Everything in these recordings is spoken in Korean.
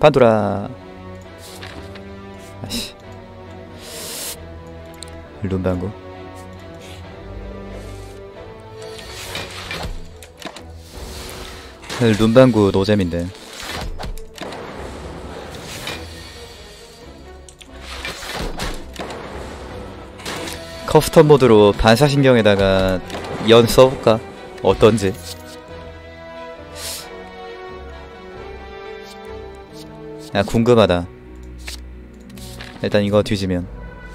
판도라. 아씨. 룸방구. 룸방구 노잼인데. 커스텀 모드로 반사신경에다가 연 써볼까? 어떤지. 야, 궁금하다. 일단 이거 뒤지면.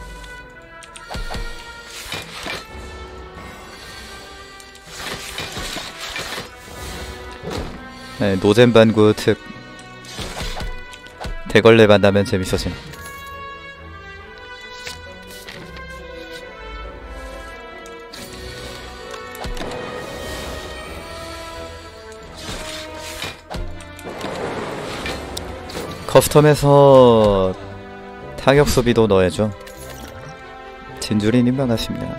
네, 노잼반구 특. 대걸레 만나면 재밌어짐. 커스텀에서 타격 수비도 넣어야죠. 진주리님 반갑습니다.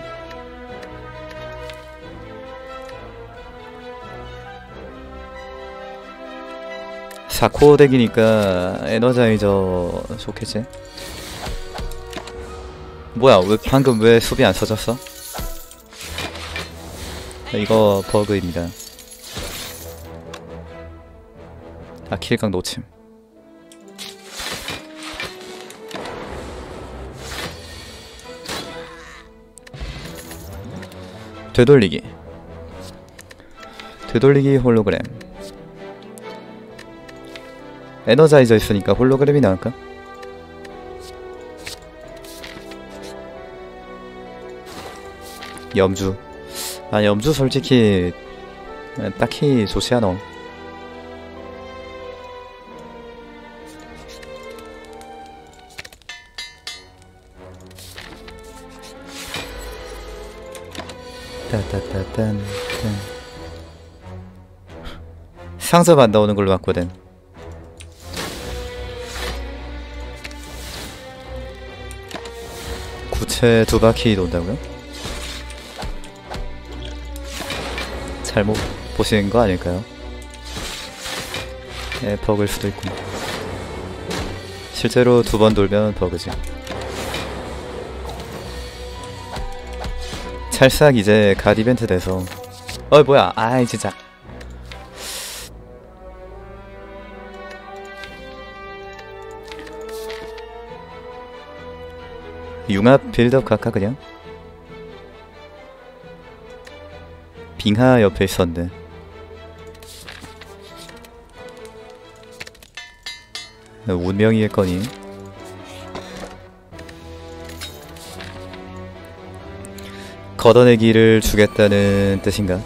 사코어 덱이니까 에너자이저 좋겠지? 뭐야, 왜 방금 왜 수비 안 써졌어? 이거 버그입니다. 아, 킬각 놓침. 되돌리기. 되돌리기 홀로그램. 에너자이저 있으니까 홀로그램이 나을까? 염주. 아, 염주 솔직히 딱히 좋지 않아. 따따따딴. 상점 안 나오는 걸로 봤거든. 구체 2바퀴 돈다고요? 잘못 보시는 거 아닐까요? 예, 버그일 수도 있고. 실제로 2번 돌면 버그지. 찰싹 이제 갓 이벤트 돼서. 뭐야, 아이 진짜. 융합 빌드업 갈까 그냥? 빙하 옆에 있었는데. 운명이겠거니. 걷어내기를 주겠다는 뜻인가?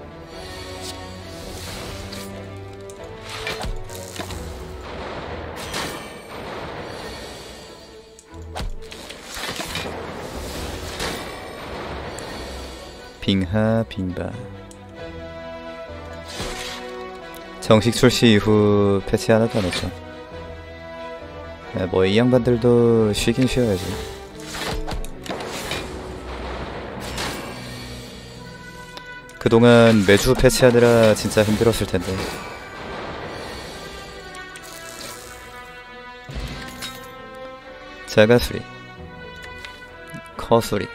빙하 빙바. 정식 출시 이후 패치 하나도 안 했죠. 뭐 이 양반들도 쉬긴 쉬어야지. 그동안 매주 패치하느라 진짜 힘들었을 텐데. 자가수리, 커수리.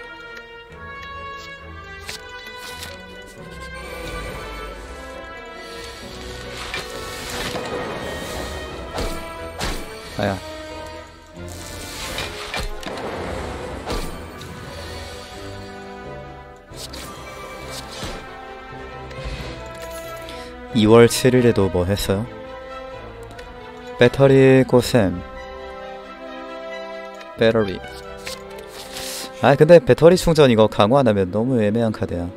아야. (2월 7일에도) 뭐 했어요? 배터리 고셈. 배터리. 아, 근데 배터리 충전 이거 강화 안 하면 너무 애매한 카드야.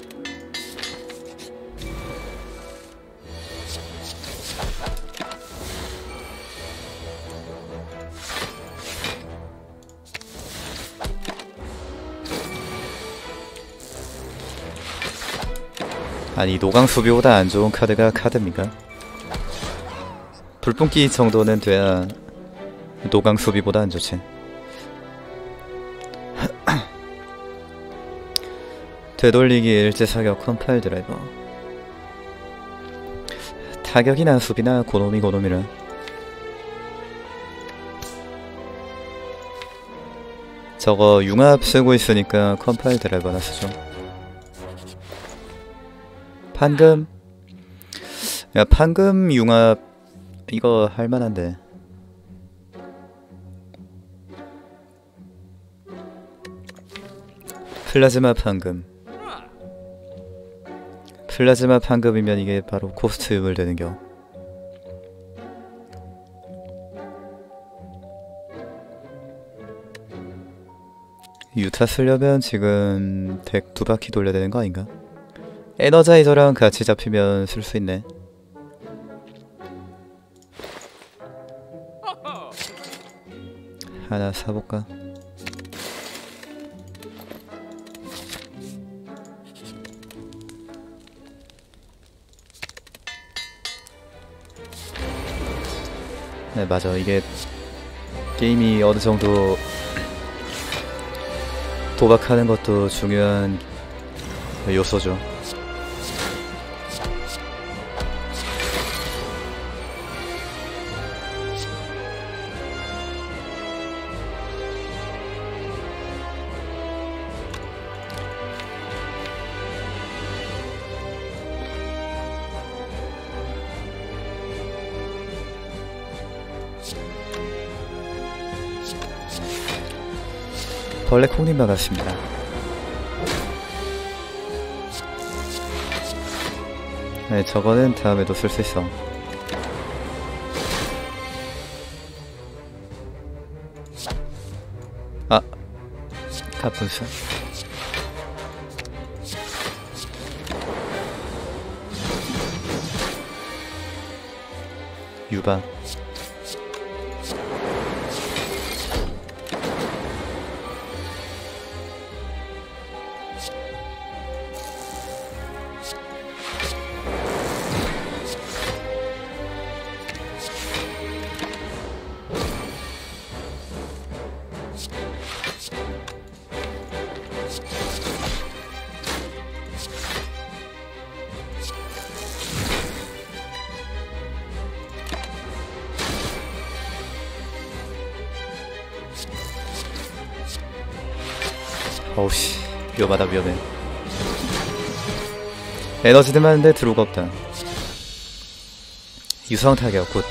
아니, 노강 수비보다 안 좋은 카드가 카드입니까? 불뿜기 정도는 돼야 노강 수비보다 안 좋지. 되돌리기 일제사격 컴파일 드라이버. 타격이나 수비나 고놈이라. 저거 융합 쓰고 있으니까 컴파일 드라이버나 쓰죠. 판금. 야, 판금 융합 이거 할만한데. 플라즈마 판금. 플라즈마 판금이면 이게 바로 코스튬을 되는겨. 유타 쓰려면 지금 덱 2바퀴 돌려야 되는 거 아닌가? 에너자이저랑 같이 잡히면 쓸 수 있네. 하나 사볼까? 네, 맞아. 이게 게임이 어느 정도 도박하는 것도 중요한 요소죠. 벌레콩님 반갑습니다. 네, 저거는 다음에도 쓸 수 있어. 아, 가분수. 유방. 어우씨, 위험하다. 위험해. 에너지도 많은데 드루가 없다. 유성 타격 굿.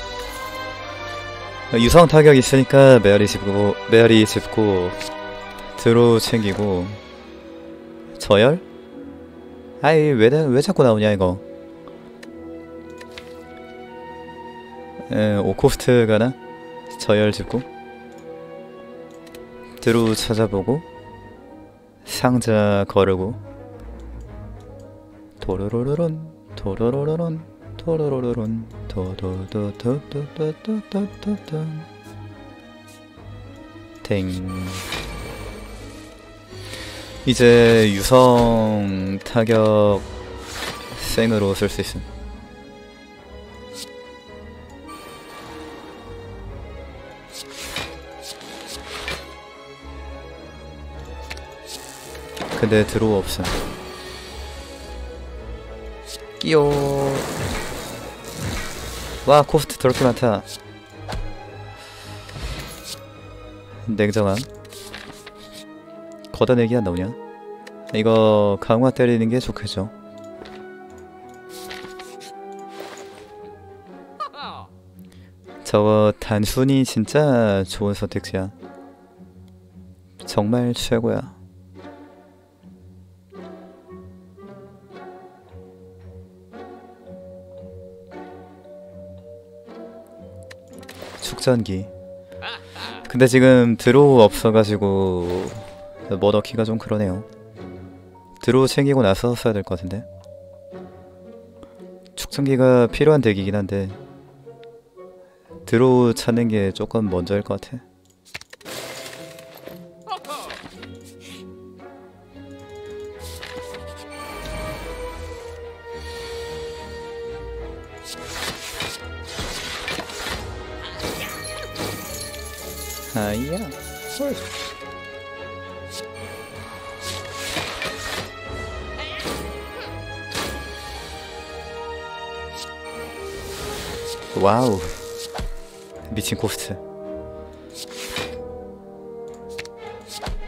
유성 타격 있으니까 메아리 짚고 드루 챙기고. 저열? 아이, 왜 자꾸 나오냐 이거. 오코스트 가나? 저열 짚고 드루 찾아보고 상자 거르고. 도로로로론 도로로로론 도로로로론 도도도도도도도도도 땡. 이제 유성 타격 생으로 쓸 수 있음. 근데 드로우 없음. 끼요. 와, 코스트 더럽게 많다. 냉정함. 걷어내기 안 나오냐? 이거 강화 때리는 게 좋겠죠. 저거 단순히 진짜 좋은 선택지야. 정말 최고야. 축전기. 근데 지금 드로우 없어가지고 뭐 넣기가 좀 그러네요. 드로우 챙기고 나서 써야 될 것 같은데. 축전기가 필요한 덱이긴 한데 드로우 찾는 게 조금 먼저일 것 같아. 아이야. 와우. 미친 코스트.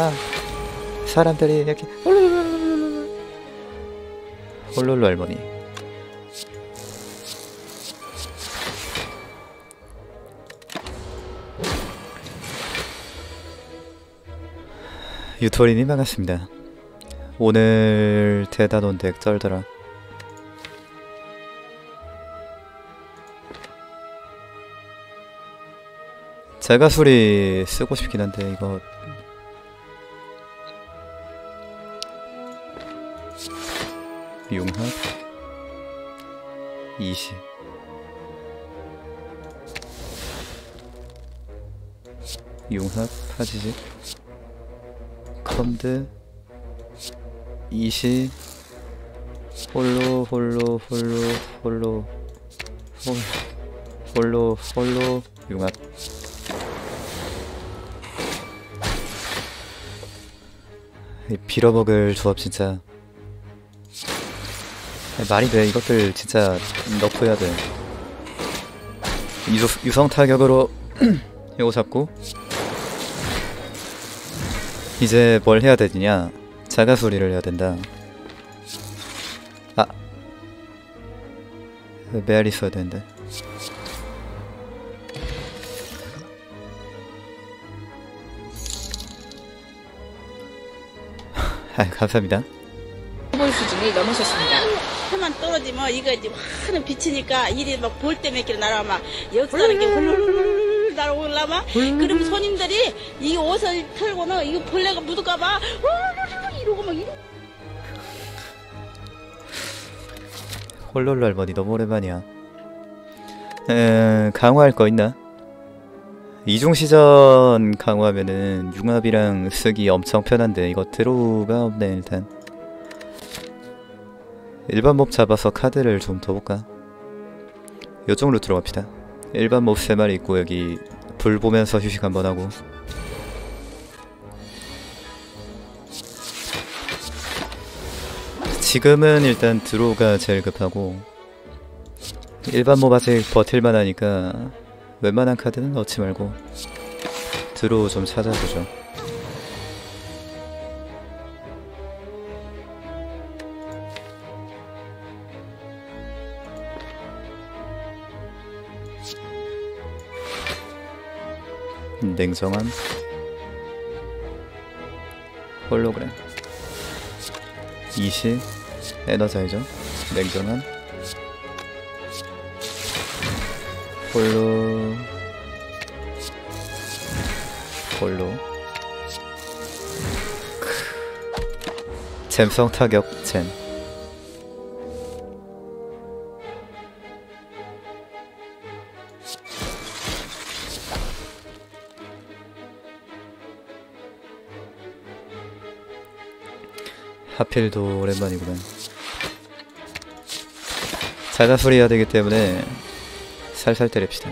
막 사람들이 이렇게 홀롤로 할머니. 유토리님 반갑습니다. 오늘 대단원 덱 쩔더라. 자가수리 쓰고 싶긴 한데 이거 융합 20 융합 파지직 컴드 20 홀로 융합. 이 빌어먹을 조합 진짜 말이 돼. 이것들 진짜 넣고 해야 돼. 유성 타격으로 이거 잡고 이제 뭘 해야 되느냐. 자가수리를 해야 된다. 아 메아리 써야 되는데. 아 감사합니다. 볼 수준을 넘으셨습니다. 해만 떨어지면 이거 이제 환히 비치니까 일이 막 볼 때 몇 킬로 날아와 막 역사는 게 훌훌훌 날아올라마. 그러면 손님들이 이 옷을 털고는 이거 벌레가 묻을까봐 이러고 막 이러고. 홀롤로 할머니 너무 오랜만이야. 강화할 거 있나? 이중시전 강화하면은 융합이랑 쓰기 엄청 편한데 이거 드로우가 없네. 일단 일반 몹 잡아서 카드를 좀 더 볼까? 요쪽 루트로 갑시다. 일반 몹 3마리 있고 여기 불 보면서 휴식 한번 하고. 지금은 일단 드로우가 제일 급하고 일반 몹 아직 버틸만 하니까 웬만한 카드는 넣지 말고 드로우 좀 찾아보죠. 냉정한 홀로그램 20 에너자이저 냉정한 홀로 잼성 타격 잼. 하필도 오랜만이구만. 자가수리 해야 되기 때문에 살살 때립시다.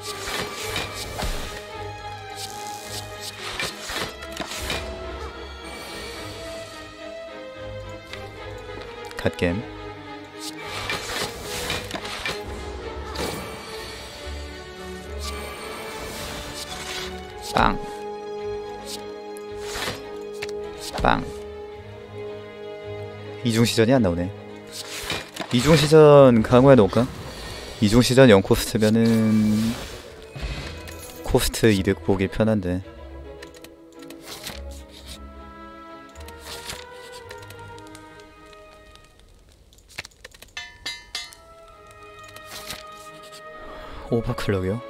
갓겜 빵 빵. 이중시전이 안 나오네. 이중시전 강화해 놓을까? 이중시전 0코스트면은 코스트 이득 보기 편한데. 오버클럭이요?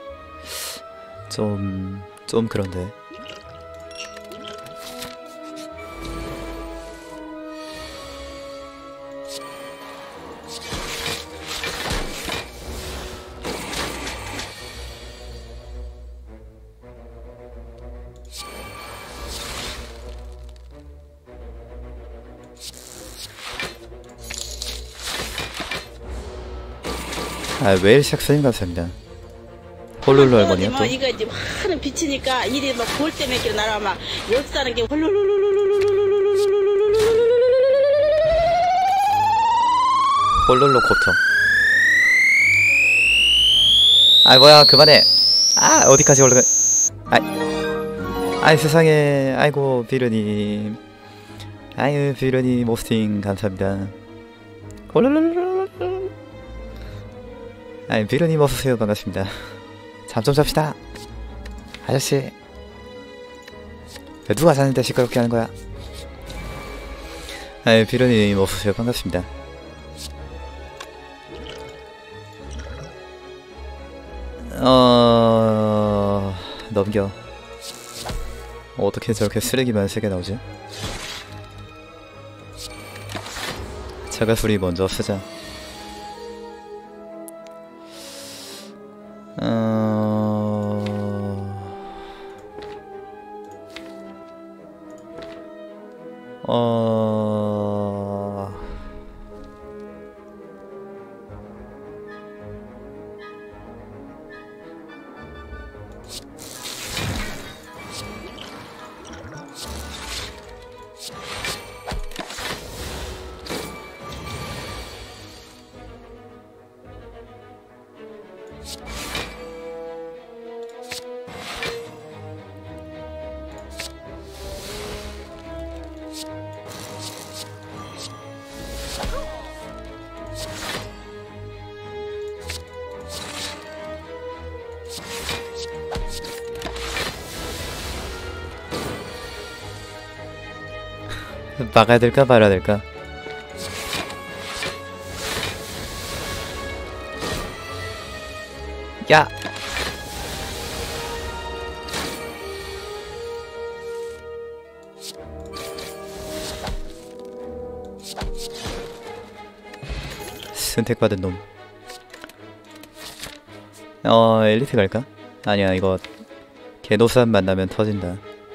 좀 그런데. 아 웨일 샥스님 감사합니다. 홀룰루 할머니야 뭐 또. 이거 이제 하는 빛이니까 일이 막 볼 때 몇 개 날아 막 여기 사는 게 홀룰루 코터. 아 뭐야 그만해. 아 어디까지 올라가. 아이 세상에. 아이고 비르님. 아유 비르님 모스팅 감사합니다. 홀룰룰루. 아이 비르님 어서오세요. 반갑습니다. 잠 좀 잡시다 아저씨. 누가 자는데 시끄럽게 하는 거야. 아이 비르님 어서오세요. 반갑습니다. 넘겨. 어떻게 저렇게 쓰레기만 3개 나오지? 자가수리 먼저 쓰자. 막아야 될까 말아야 될까? 야! 선택받은 놈. 엘리트 갈까? 아니야, 이거 개노산 만나면 터진다.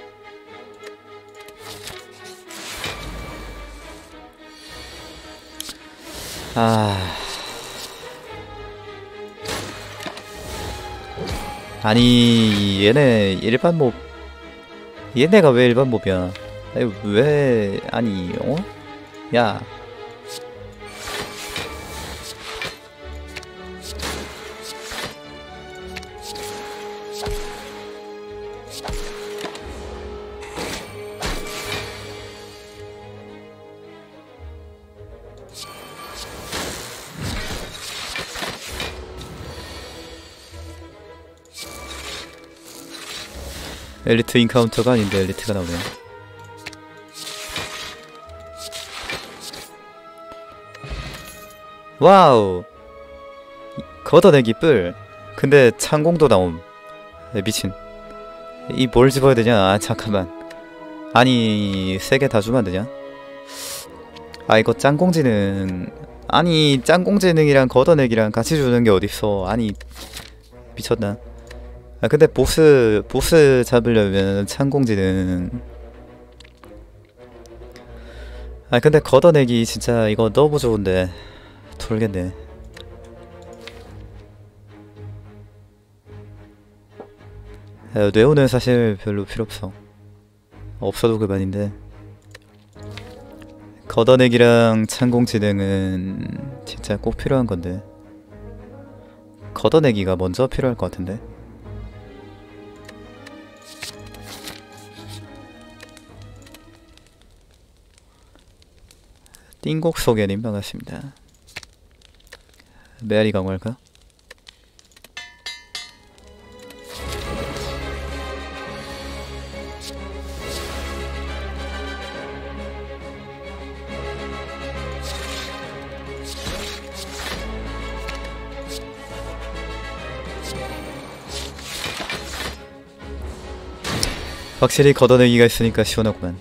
아니 얘네 일반 몹. 얘네가 왜 일반 몹이야? 아니 왜 아니 야 엘리트 인카운터가 아닌데 엘리트가 나오네. 와우! 걷어내기 뿔. 근데 창공도 나옴. 미친. 이 뭘 집어야 되냐? 아 잠깐만. 아니 3개 다 주면 안 되냐? 아 이거 짱공지능. 아니 짱공지능이랑 걷어내기랑 같이 주는 게 어딨어. 아니 미쳤나? 아 근데 보스 잡으려면 창공지능. 아 근데 걷어내기 진짜 이거 너무 좋은데 돌겠네. 아, 뇌우는 사실 별로 필요 없어. 없어도 그만인데 걷어내기랑 창공지능은 진짜 꼭 필요한 건데 걷어내기가 먼저 필요할 것 같은데. 띵곡 소개님 반갑습니다. 메아리 강화할까? 확실히 걷어내기가 있으니까 시원하구만.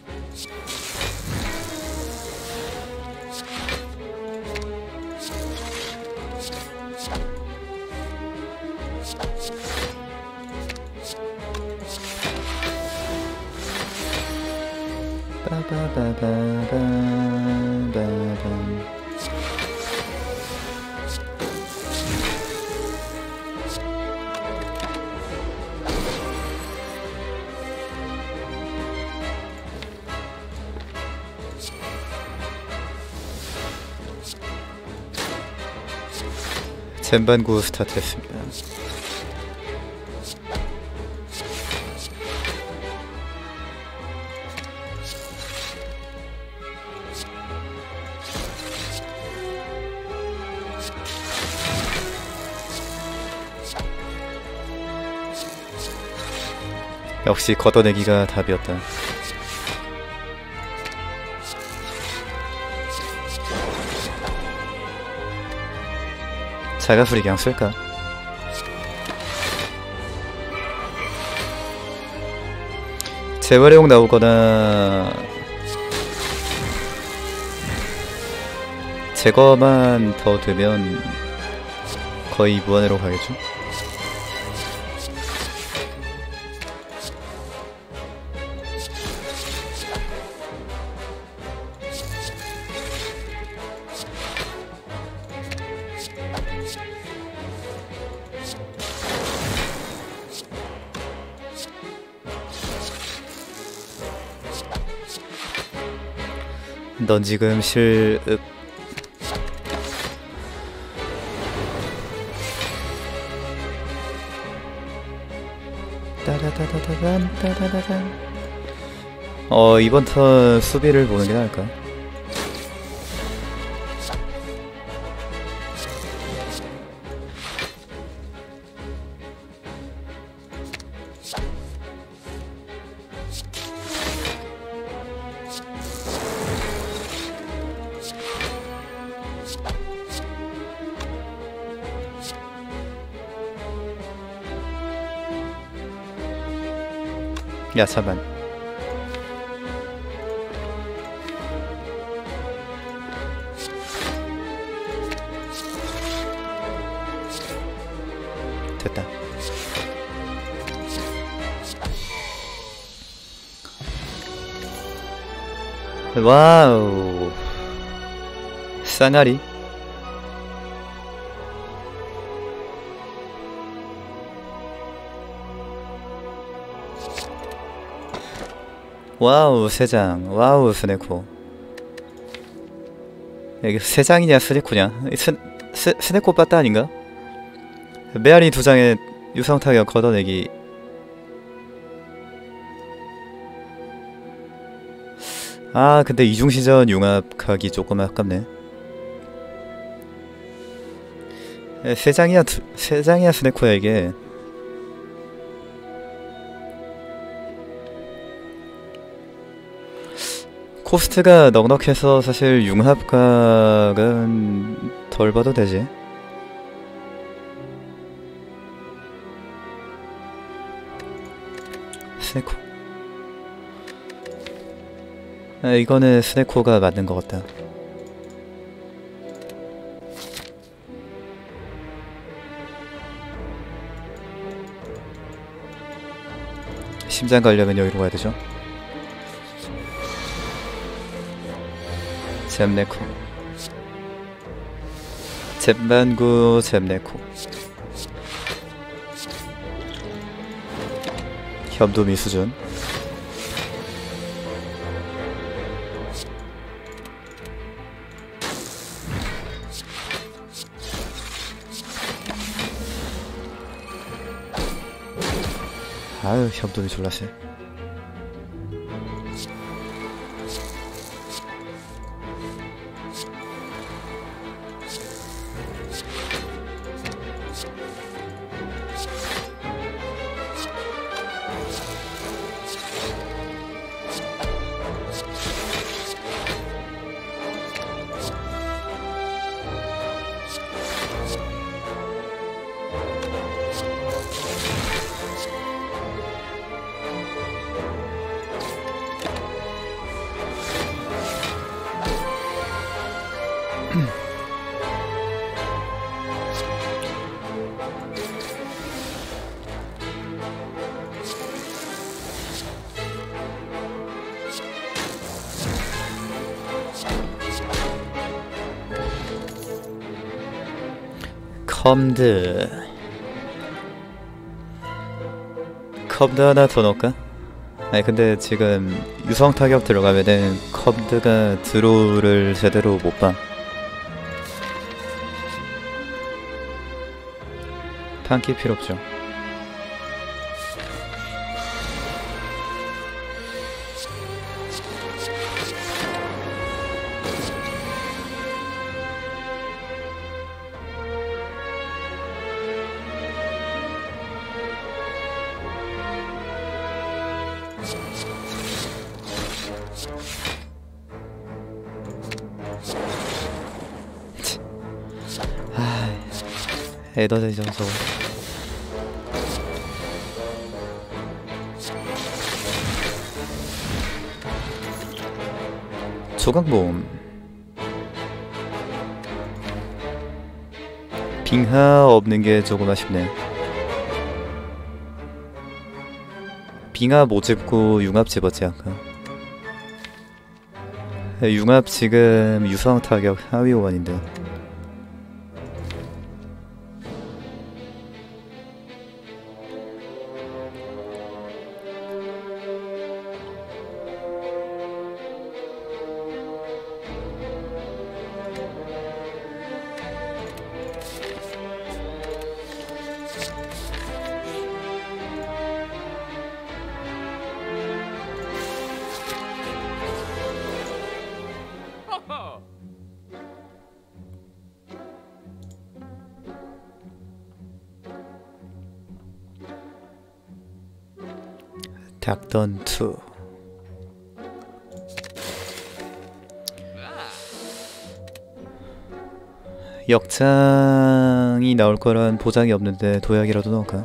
잼반구 스타트했습니다. 역시 걷어내기가 답이었다. 자가수리 그냥 쓸까? 재활용 나오거나 제거만 더 되면 거의 무한으로 가겠죠? 넌 지금 실읍 따다다다다단 따다다단. 이번 턴 수비를 보는 게 나을까? 야, 잠깐. 됐다. 와우. 쌍아리. 와우, 세장. 와우, 스네코. 이게 세장이냐 스네코냐? 스네코 빠따 아닌가? 메아리 2장에 유성 타격 걷어내기. 아, 근데 이중시전 융합하기 조금 아깝네. 세장이야 스네코야 이게. 코스트가 넉넉해서 사실 융합각은 덜 봐도 되지. 스네코. 이거는 스네코가 맞는 것 같다. 심장 가려면 여기로 가야 되죠. 잼네코. 잼반구 잼네코. 협도미 수준. 아유, 협도미 졸라 세. 컴드 하나 더 넣을까? 아니 근데 지금 유성 타격 들어가면은 컴드가 드로우를 제대로 못 봐. 판기 필요 없죠. 에너지 저거. 조각모음. 빙하 없는 게 조금 아쉽네. 빙하 못 집고 융합 집었지 아까. 융합 지금 유성 타격 하위 5원인데. 닥던 2. 역장이 나올 거란 보장이 없는데 도약이라도 넣을까?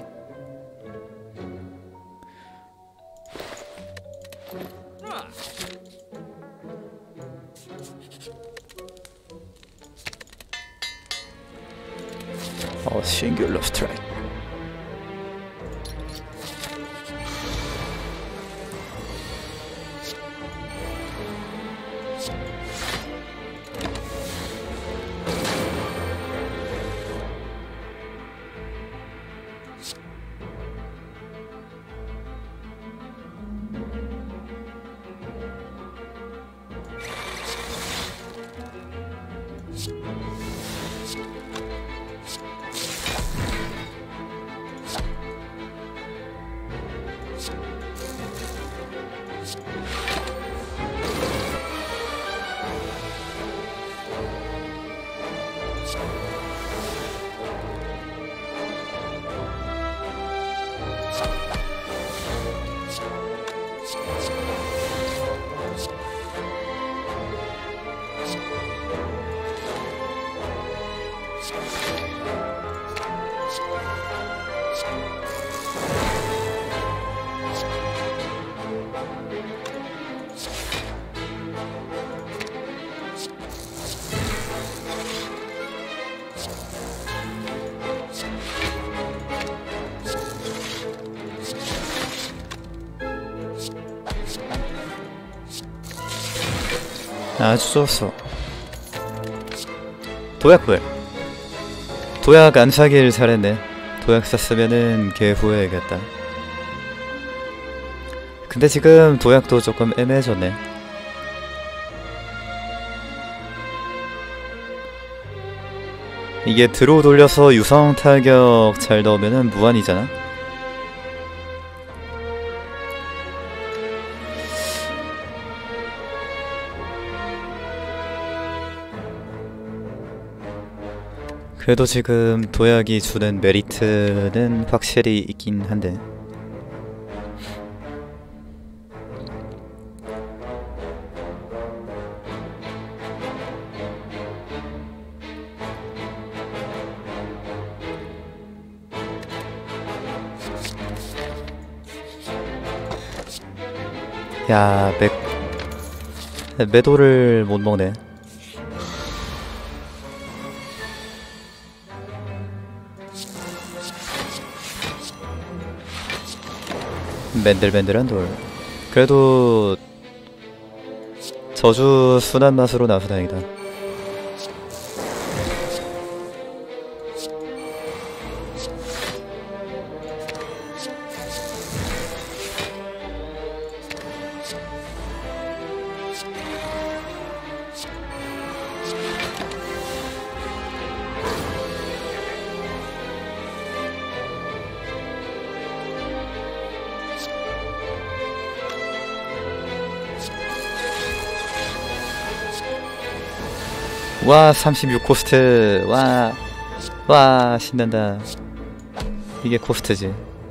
싱귤러 스트라이크. 아주 좋았어. 도약불. 도약 안 사길 잘했네. 도약 샀으면은 개 후회해야겠다. 근데 지금 도약도 조금 애매해졌네. 이게 드로우 돌려서 유성 타격 잘 넣으면은 무한이잖아. 그래도 지금 도약이 주는 메리트는 확실히 있긴 한데. 야, 매도를 못 먹네. 맨들맨들한 돌. 그래도 저주 순한 맛으로 나와서 다행이다. 와 36 코스트. 와 신난다. 이게 코스트지.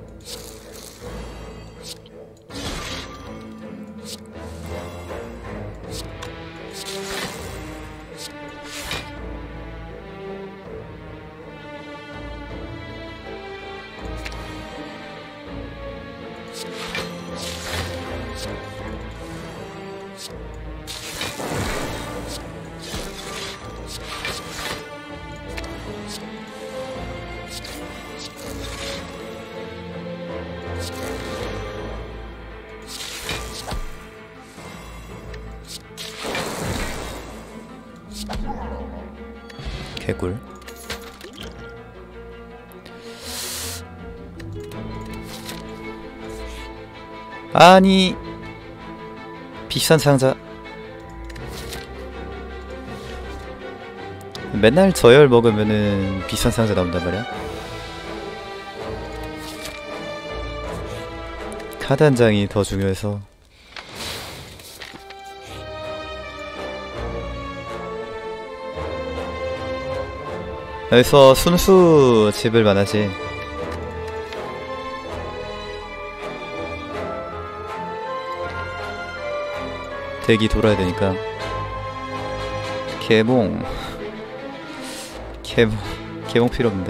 개꿀. 아니 비싼 상자. 맨날 저열 먹으면은 비싼 상자 나온단 말이야. 카드 한 장이 더 중요해서. 여기서 순수 집을 만하지. 대기 돌아야 되니까. 개몽 필요 없는데.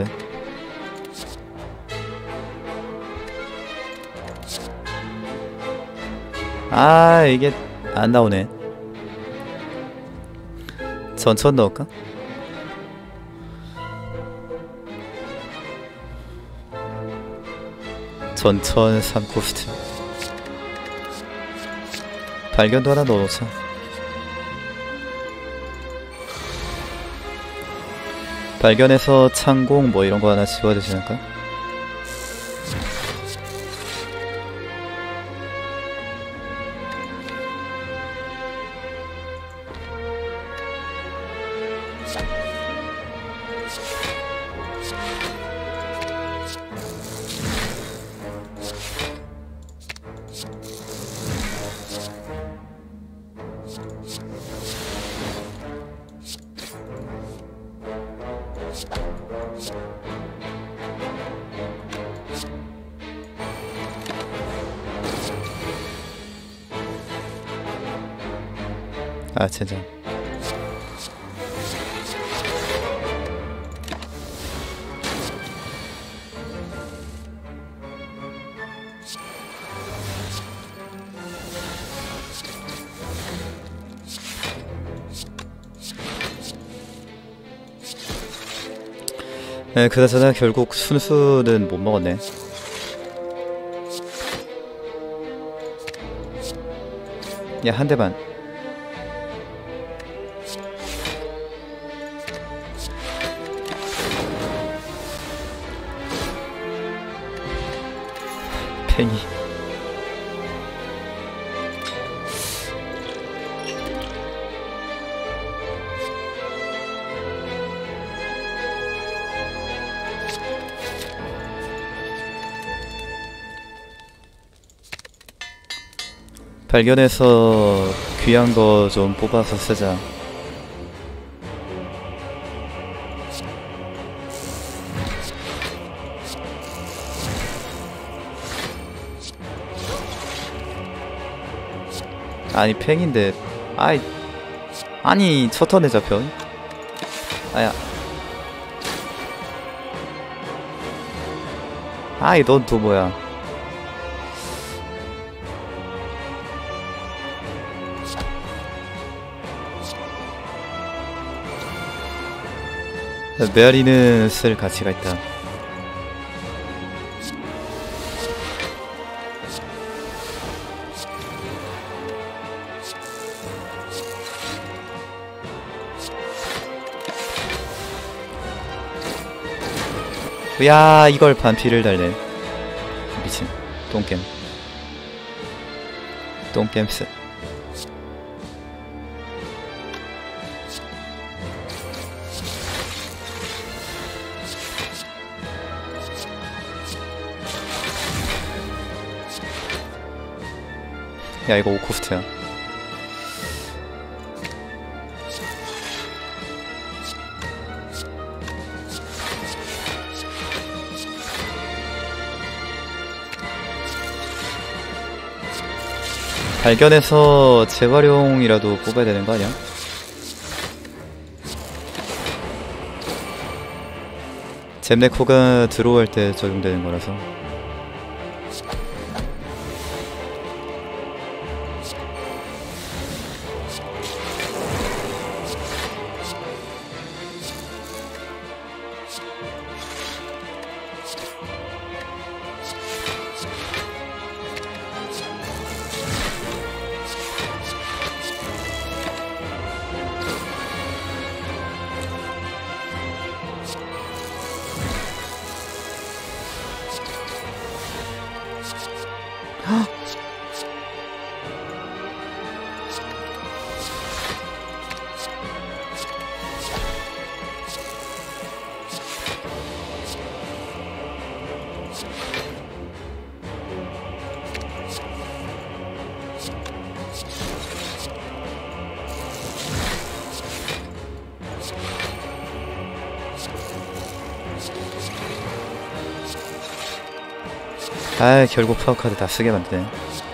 아 이게 안 나오네. 전천 넣을까? 전천 3코스트. 발견도 하나 넣어놓자. 발견해서 창공 뭐 이런거 하나 지워야 되지 않을까? 아 젠장. 네, 그나저나 결국 순수는 못 먹었네. 야, 한 대만. 팽이. 발견해서 귀한 거 좀 뽑아서 쓰자. 아니 팽인데 아니 첫 턴에 잡혀. 아야. 아이 넌 또 뭐야. 메아리는 쓸 가치가 있다. 야 이걸 반피를 달네. 미친 똥겜. 똥겜스. 야 이거 5코스트야. 발견해서 재활용이라도 뽑아야 되는 거 아니야? 잼네코가 들어올 때 적용되는 거라서. 아, 결국 파워카드 다 쓰게 만드네.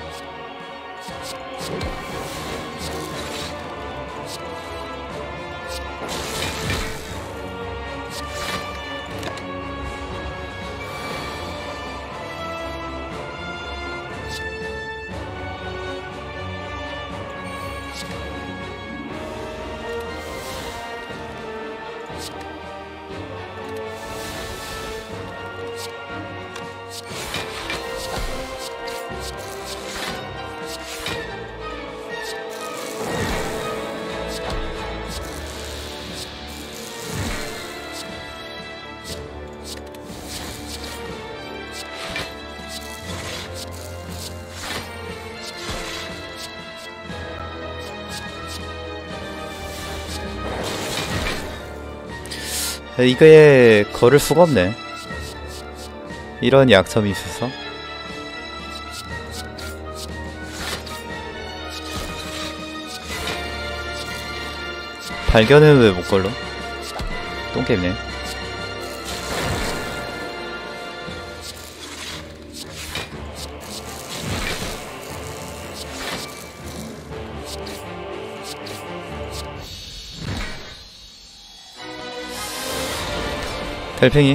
이거에 걸을 수가 없네. 이런 약점이 있어서. 발견은 왜 못 걸러? 똥개네. 달팽이.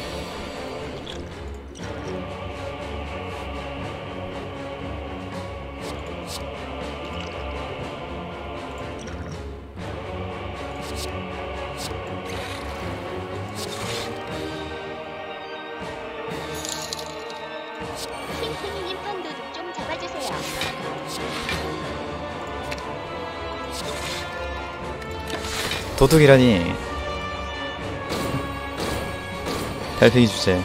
핑크님 판도둑 좀 잡아주세요. 도둑이라니. 달팽이 주제.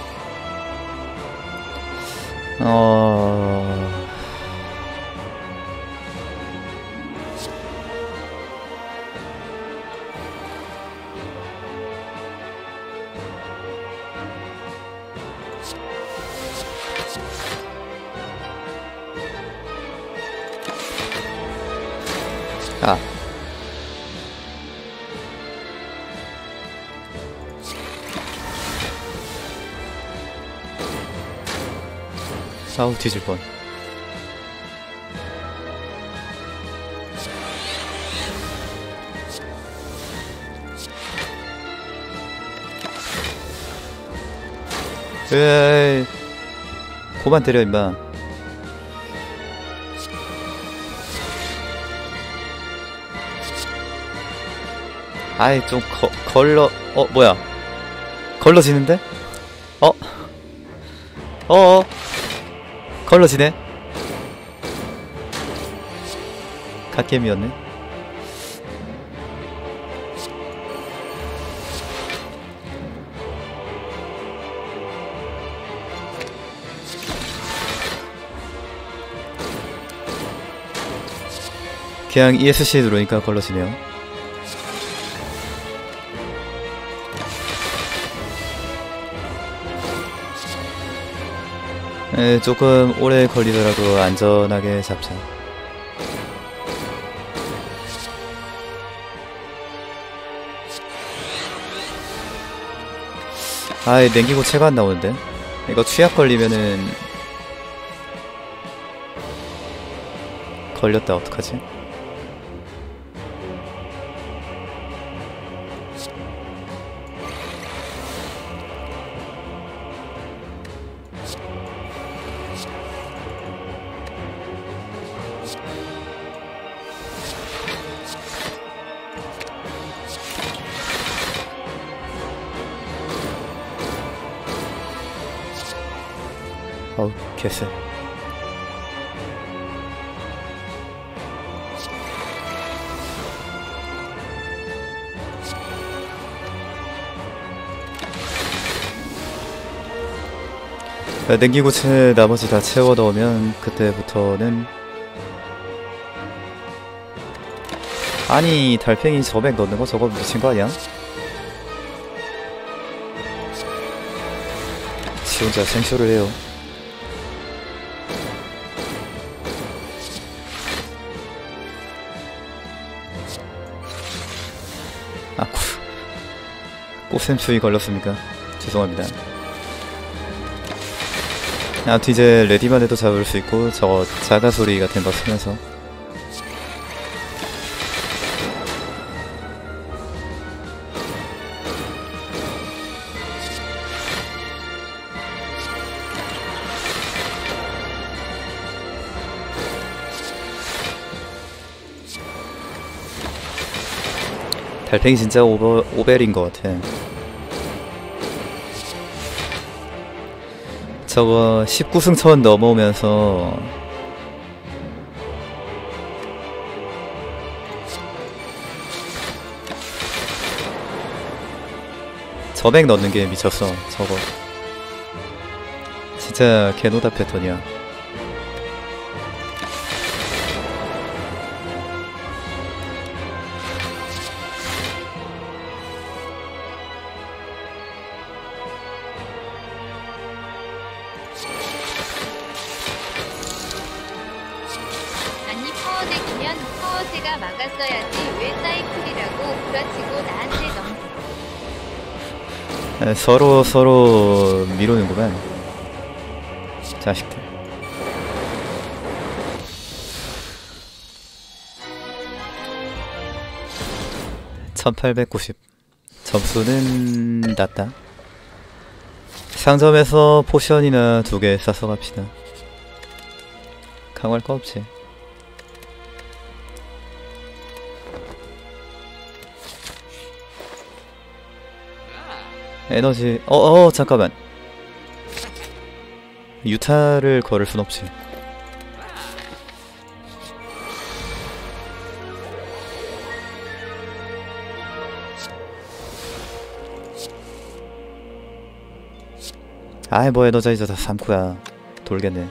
아. 아우, 뒤질 뻔. 에이, 고만 때려 임마. 아이, 좀 걸러. 뭐야, 걸러지는데? 걸러지네. 갓겜이었네. 그냥 ESC 누르니까 걸러지네요. 조금 오래 걸리더라도 안전하게 잡자. 아이, 냉기고체가 안 나오는데? 이거 취약 걸리면은 걸렸다 어떡하지? 어우 개쎄. 냉기구체 나머지 다 채워 넣으면 그때부터는 아니 달팽이 저백 넣는 거 저거 미친 거 아니야? 지 혼자 생쇼를 해요. 아, 꽃샘추위 걸렸습니까? 죄송합니다. 아무튼 이제 레디만 해도 잡을 수 있고 저거 자가소리 같은 거 쓰면서 달팽이 진짜 오벨인 것 같아. 저거 19승 천 넘어오면서 저백 넣는 게 미쳤어. 저거 진짜 개노다 패턴이야. 아니 파워덱이면 파워제가 막았어야지 왜 사이클이라고 구라치고 나한테 넘겨. 서로 미루는구만 자식들. (1890) 점수는 낮다. 상점에서 포션이나 2개 싸서 갑시다. 강화할 거 없지. 에너지 잠깐만. 유타를 걸을 순 없지. 아이 뭐 에너자이저 다 3코야. 돌겠네.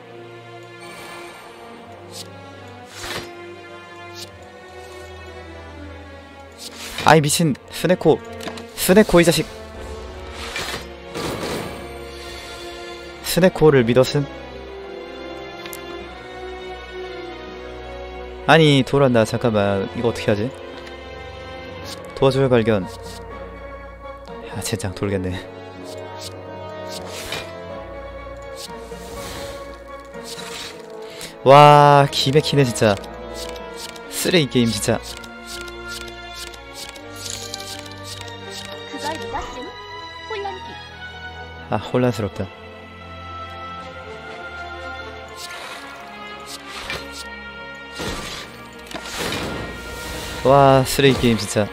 아이 미친 스네코 이 자식. 스네코를 믿었음? 아니 돌았나. 잠깐만 이거 어떻게 하지? 도와줘요 발견. 야 젠장 돌겠네. 와 기맥히네 진짜. 쓰레기 게임 진짜. 그걸 믿었음. 혼란기. 아 혼란스럽다. 와 쓰레기 게임 진짜.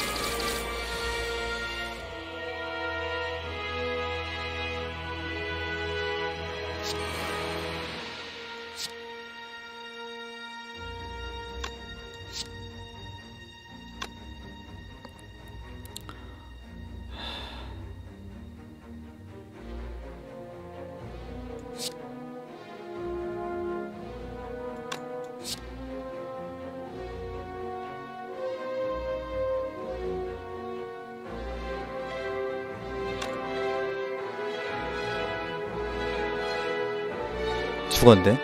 죽었는데?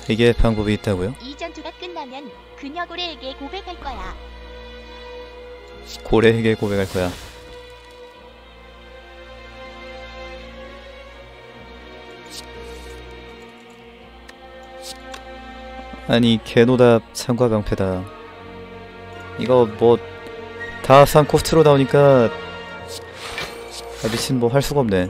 이게 방법이 있다고요? 이 전투가 끝나면 그녀 고래에게 고백할 거야. 고래에게 고백할 거야. 아니 개노답 창과 방패다. 이거 뭐 다 합산 코스트로 나오니까 아, 미친 뭐 할 수가 없네.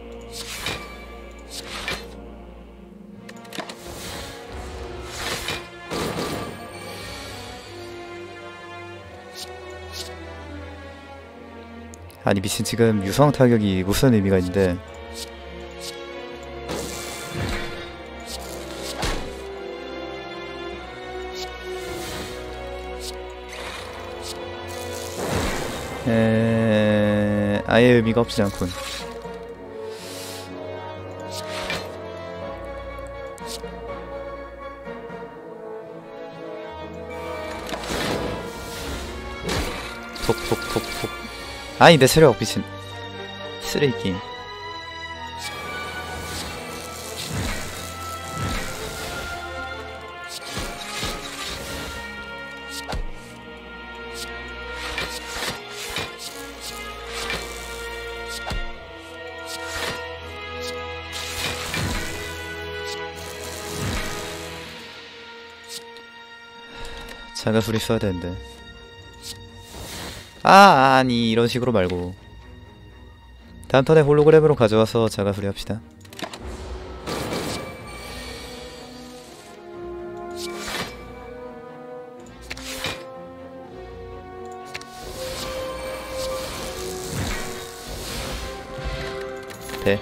아니 미친 지금 유성 타격이 무슨 의미가 있는데. 아예 의미가 없지 않군. 톡톡톡톡. 아니 내 체력 미친 쓰레기 게임. 자가소리 써야 되는데. 아니 이런 식으로 말고 다음 턴에 홀로그램으로 가져와서 자가소리 합시다. 돼.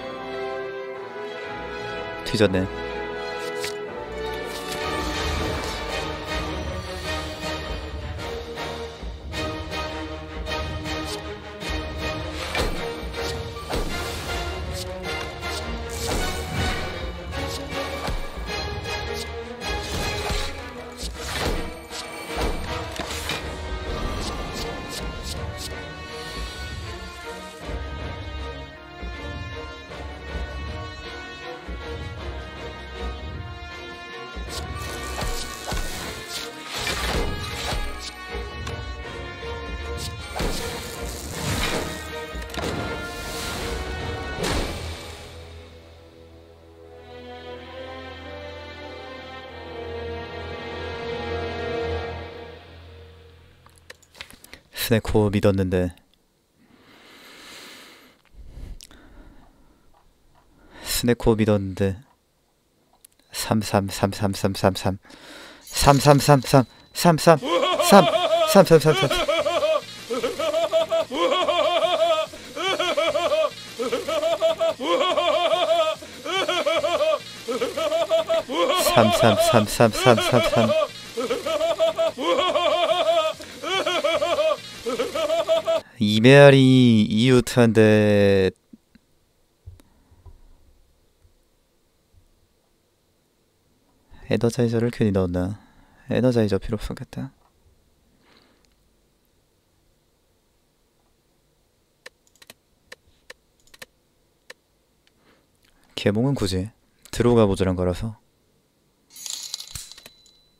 뒤졌네. 스네코 믿었는데. 스네코 믿었는데. 33333333 3333 33 3333 333333 이메아리 이웃한데 에너자이저를 괜히 넣었나? 에너자이저 필요 없었겠다. 개몽은 굳이 들어가 보자는 거라서.